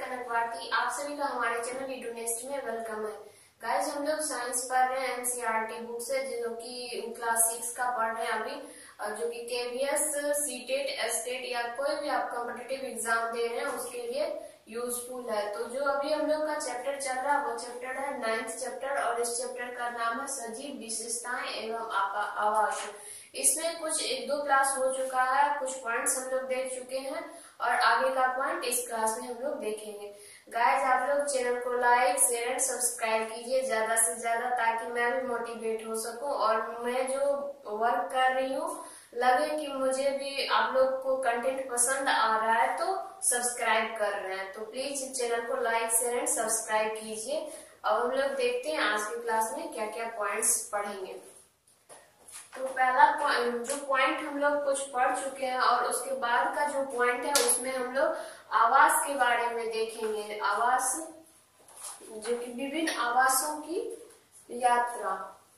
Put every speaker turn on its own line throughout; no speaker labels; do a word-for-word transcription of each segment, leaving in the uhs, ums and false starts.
कनक भारती, आप सभी का हमारे चैनल ईडू नेस्ट में वेलकम है। गाइस, हम लोग साइंस पढ़ रहे हैं एनसीईआरटी बुक से, जो कि क्लास सिक्स का पढ़ रहे हैं अभी, जो कि केवीएस, सीटेट, एसटेट या कोई भी आप कॉम्पिटिटिव एग्जाम दे रहे हैं उसके लिए यूजफुल है। तो जो अभी हम लोग का चैप्टर चल रहा है वो चैप्टर है नाइन्थ चैप्टर, और इस चैप्टर का नाम है सजीव विशेषताएं एवं आवास। इसमें कुछ एक दो क्लास हो चुका है, कुछ पॉइंट्स हम लोग देख चुके हैं और आगे का पॉइंट इस क्लास में हम लोग देखेंगे। गाइस, आप लोग चैनल को लाइक, शेयर एंड सब्सक्राइब कीजिए ज्यादा से ज्यादा, ताकि मैं भी मोटिवेट हो सकूं और मैं जो वर्क कर रही हूँ लगे कि मुझे भी आप लोग को कंटेंट पसंद आ रहा है, तो सब्सक्राइब कर रहे हैं तो प्लीज चैनल को लाइक, शेयर एंड सब्सक्राइब कीजिए। अब हम लोग देखते हैं आज की क्लास में क्या क्या पॉइंट्स पढ़ेंगे। तो पहला जो पॉइंट हम लोग कुछ पढ़ चुके हैं और उसके बाद का जो पॉइंट है उसमें हम लोग आवास के बारे में देखेंगे। आवास, जो कि विभिन्न आवासों की यात्रा।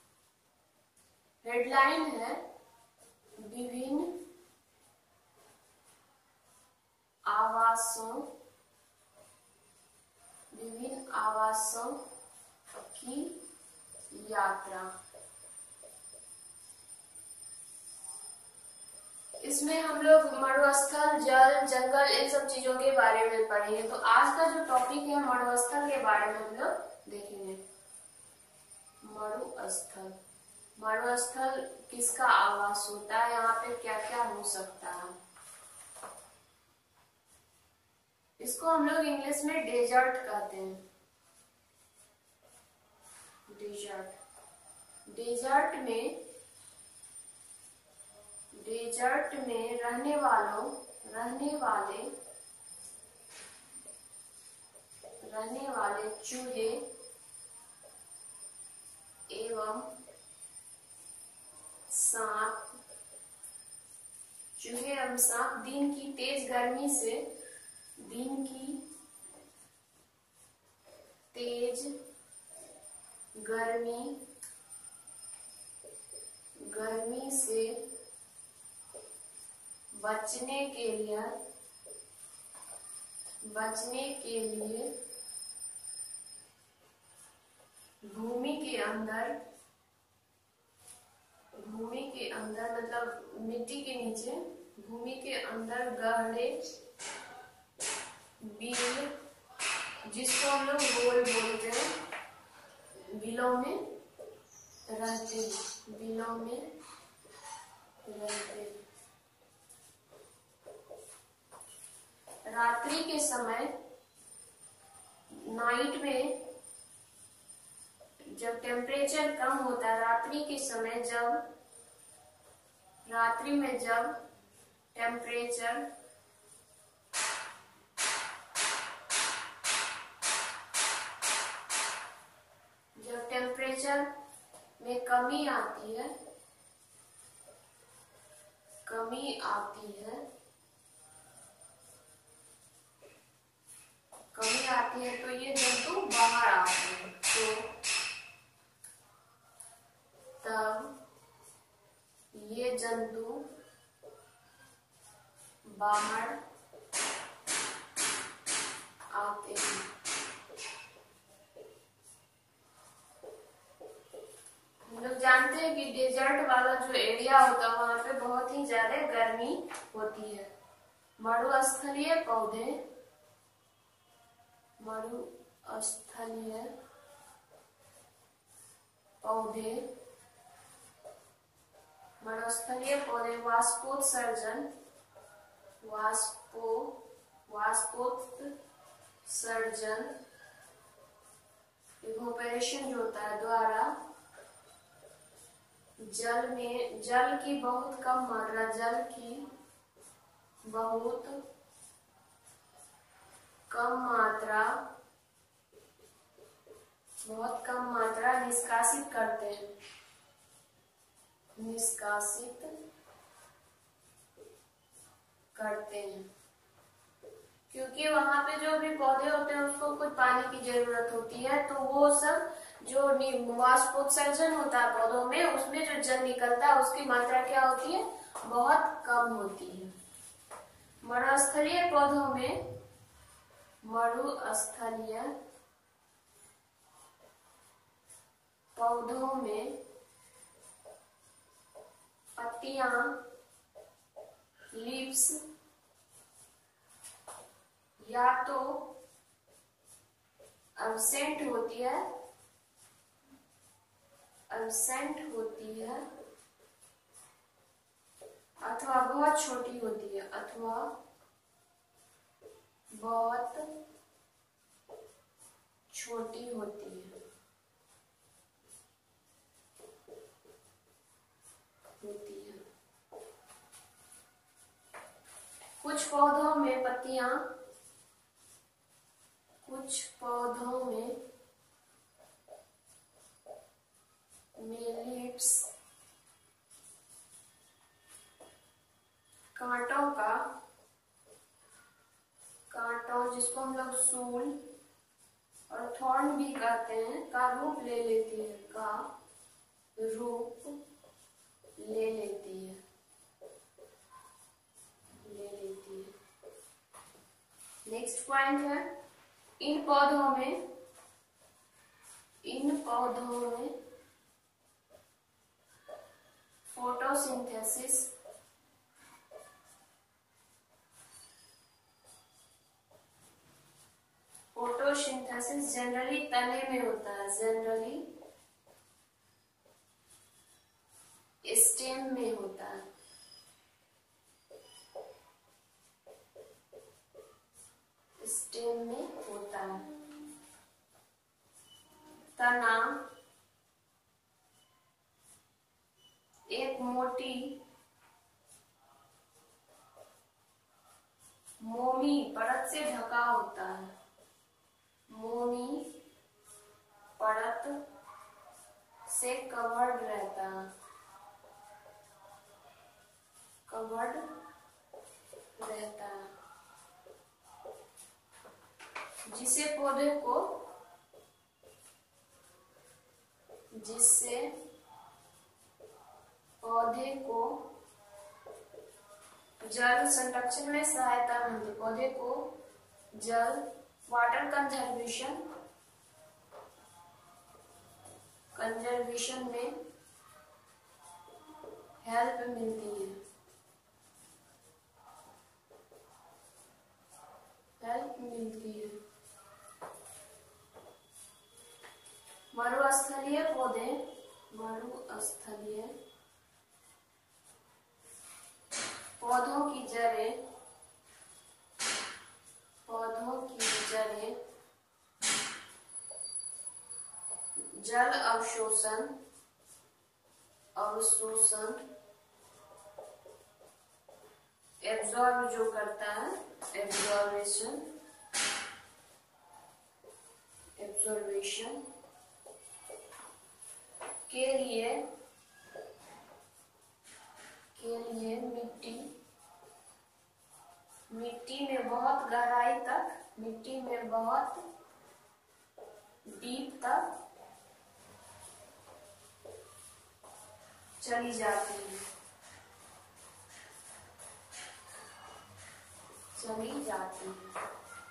हेडलाइन है विभिन्न आवासों विभिन्न आवासों की यात्रा। इसमें हम लोग मरुस्थल, जल, जंगल, इन सब चीजों के बारे में पढ़ेंगे। तो आज का जो टॉपिक है मरुस्थल के बारे में हम लोग देखेंगे। मरुस्थल मरुस्थल किसका आवास होता है, यहाँ पे क्या क्या हो सकता है। इसको हम लोग इंग्लिश में डेजर्ट कहते हैं। डेजर्ट डेजर्ट में डेजर्ट में रहने वालों रहने वाले रहने वाले चूहे एवं सांप चूहे एवं सांप दिन की तेज गर्मी से दिन की तेज गर्मी गर्मी से बचने के लिए बचने के लिए भूमि के अंदर भूमि के अंदर मतलब मिट्टी के नीचे, भूमि के अंदर गहरे बिल, जिसको हम लोग गोल बोलते हैं, बिलों में रहते हैं बिलों में रहते हैं। रात्रि के समय, नाइट में जब टेम्परेचर कम होता है, रात्रि के समय जब रात्रि में जब टेम्परेचर जब टेम्परेचर में कमी आती है कमी आती है कमी आती है तो ये जंतु बाहर आते हैं। तो तब ये जंतु बाहर आते हैं। हम लोग जानते हैं कि डेजर्ट वाला जो एरिया होता है वहां पे बहुत ही ज्यादा गर्मी होती है। मरुस्थलीय पौधे मरुस्थलीय पौधे मरुस्थलीय पौधे वाष्पोत्सर्जन वाष्पो वाष्पोत्सर्जन इवोपरेशन जो होता है द्वारा जल में जल की बहुत कम मात्रा जल की बहुत कम मात्रा बहुत कम मात्रा निष्कासित करते हैं निष्कासित करते हैं क्योंकि वहां पे जो भी पौधे होते हैं उसको कुछ पानी की जरूरत होती है। तो वो सब जो वाष्पोत्सर्जन होता है पौधों में, उसमें जो जल निकलता है उसकी मात्रा क्या होती है, बहुत कम होती है। मरुस्थलीय पौधों में मरुस्थलीय पौधों में पत्तियां लीव्स या तो एब्सेंट होती है एब्सेंट होती है अथवा बहुत छोटी होती है अथवा बहुत छोटी होती है होती है कुछ पौधों में पत्तियां कुछ पौधों में में लीव्स कांटों का कांटों जिसको हम लोग सूल और थॉर्न भी कहते हैं का रूप ले लेती है का रूप ले लेती है ले लेती है नेक्स्ट पॉइंट है इन पौधों में इन पौधों में फोटोसिंथेसिस फोटोसिंथेसिस जनरली तने में होता है जनरली स्टेम में होता है स्टेम में होता है तना एक मोटी मोमी परत से ढका होता है मोमी परत से कवर्ड रहता है कवर्ड रहता है जिससे पौधे को जिससे पौधे को जल संरक्षण में सहायता मिलती पौधे को जल वाटर कंजर्वेशन कंजर्वेशन में हेल्प मिलती है हेल्प मिलती है मरुस्थलीय पौधे मरुस्थलीय पौधों की जड़ें पौधों की जड़ें जल अवशोषण अवशोषण एब्जॉर्ब जो करता है एब्जॉर्बेशन एब्जॉर्बेशन के लिए के लिए मिट्टी मिट्टी में बहुत गहराई तक मिट्टी में बहुत डीप तक चली जाती है चली जाती है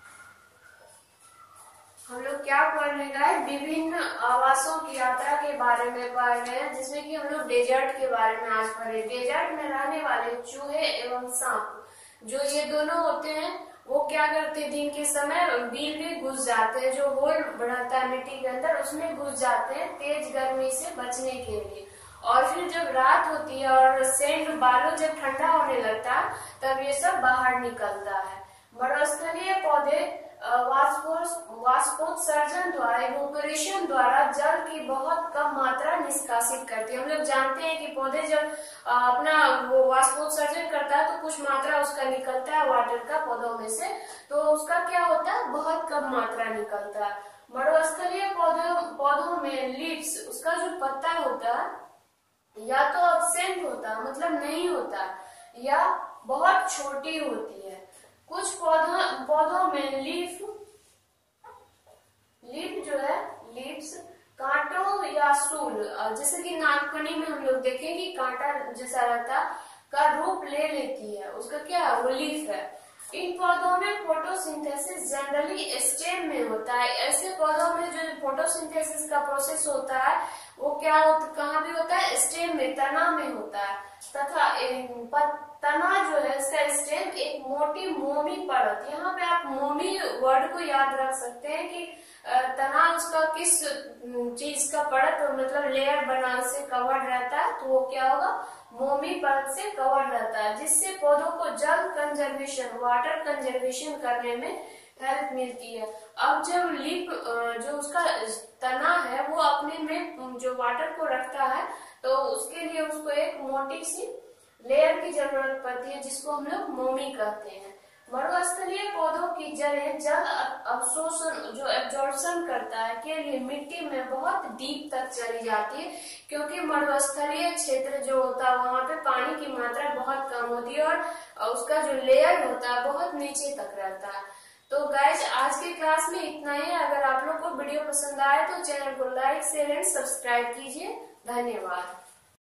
हम लोग क्या पढ़ रहे हैं विभिन्न आवासों की यात्रा के बारे में पढ़ रहे हैं जिसमें कि हम लोग डेजर्ट के बारे में आज पढ़े डेजर्ट में रहने वाले चूहे एवं सांप जो ये दोनों होते हैं वो क्या करते हैं दिन के समय बिल में घुस जाते हैं जो होल बढ़ाता है मिट्टी के अंदर उसमें घुस जाते हैं तेज गर्मी से बचने के लिए और फिर जब रात होती है और सेंट बालू जब ठंडा होने लगता है तब ये सब बाहर निकलता है मरुस्थलीय पौधे वाष्पोत्सर्जन द्वारा इवोपोरेशन द्वारा जल की बहुत कम मात्रा निष्कासित करती है हम लोग जानते हैं कि पौधे जब अपना वो वाष्पोत्सर्जन करता है तो कुछ मात्रा उसका निकलता है वाटर का पौधों में से तो उसका क्या होता है बहुत कम मात्रा निकलता है मरुस्थलीय पौधों पौधों में लीव्स उसका जो पत्ता होता है या तो एब्सेंट होता है मतलब नहीं होता या बहुत छोटी होती है कुछ पौधों पौधों में लीफ लीफ जो है लीव्स कांटों या सूल जैसे कि नागफनी में हम लोग देखें कि कांटा जैसा रहता का रूप ले लेती है उसका क्या है वो लीफ है इन पौधों में फोटोसिंथेसिस जनरली स्टेम में होता है। ऐसे पौधों में जो फोटोसिंथेसिस का प्रोसेस होता है वो क्या होता, कहाँ भी होता है, स्टेम में, तना में होता है। तथा तना जो है इसका स्टेम एक मोटी मोमी परत, यहाँ पे आप मोमी वर्ड को याद रख सकते हैं कि तना उसका किस चीज का परत मतलब लेयर बना से कवर्ड रहता है, तो वो क्या होगा, मोमी परत से कवर्ड रहता है, जिससे पौधों को जल कंजर्वेशन, वाटर कंजर्वेशन करने में हेल्प मिलती है। अब जब लीफ जो उसका तना है वो अपने में जो वाटर को रखता है, तो उसके लिए उसको एक मोटी सी लेयर की जरूरत पड़ती है जिसको हम लोग मोमी कहते हैं। मरुस्थलीय पौधों की जड़ें जल अवशोषण जो एब्जॉर्प्शन करता है के लिए मिट्टी में बहुत डीप तक चली जाती है, क्योंकि मरुस्थलीय क्षेत्र जो होता है वहाँ पे पानी की मात्रा बहुत कम होती है और उसका जो लेयर होता है बहुत नीचे तक रहता है। तो गाइज आज के क्लास में इतना ही। अगर आप लोग को वीडियो पसंद आए तो चैनल को लाइक शेयर एंड सब्सक्राइब कीजिए। धन्यवाद।